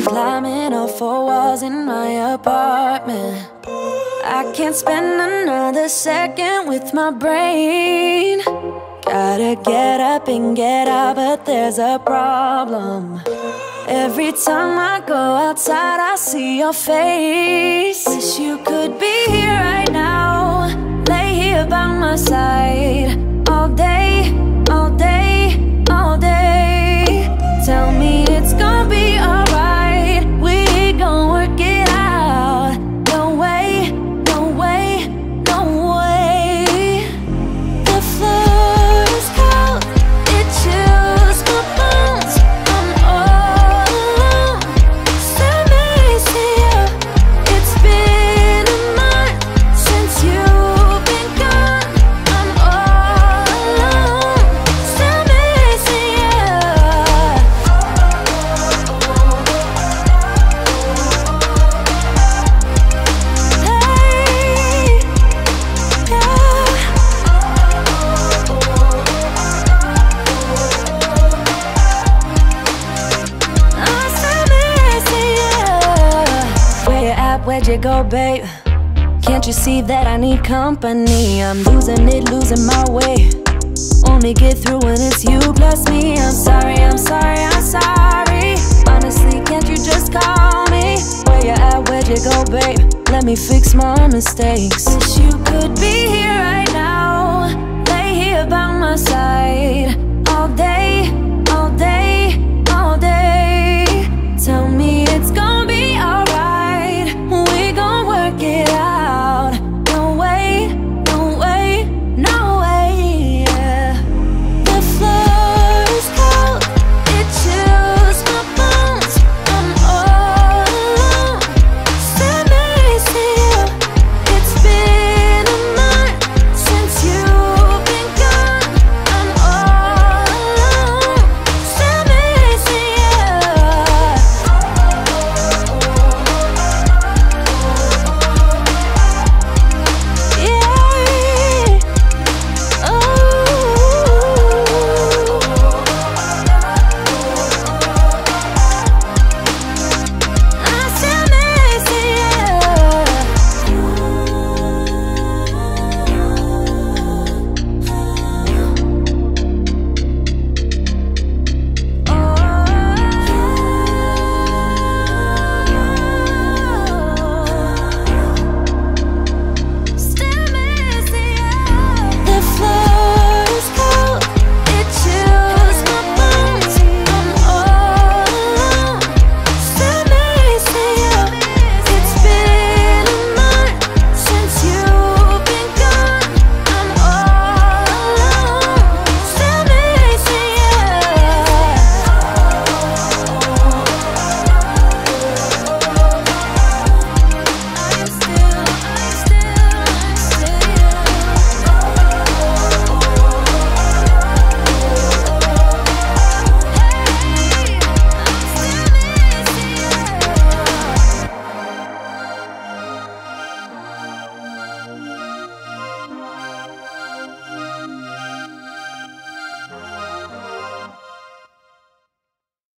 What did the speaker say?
climbing up 4 walls in my apartment. I can't spend another second with my brain. Gotta get up and get out, but there's a problem. Every time I go outside, I see your face. Wish you could be here right now, lay here by my side, all day, all day, all day. Tell me it's gonna be alright, we gon' work it out. No way, no way, no way. The floor is cold, it chills my bones. I'm all alone, still missing you. It's been a month since you've been gone. I'm all alone, still missing you. Where you at, where'd you go, babe? Can't you see that I need company? I'm losing it, losing my way. Only get through when it's you plus me. I'm sorry, I'm sorry, I'm sorry. Honestly, can't you just call me? Where you at, where'd you go, babe? Let me fix my mistakes. Wish you could be here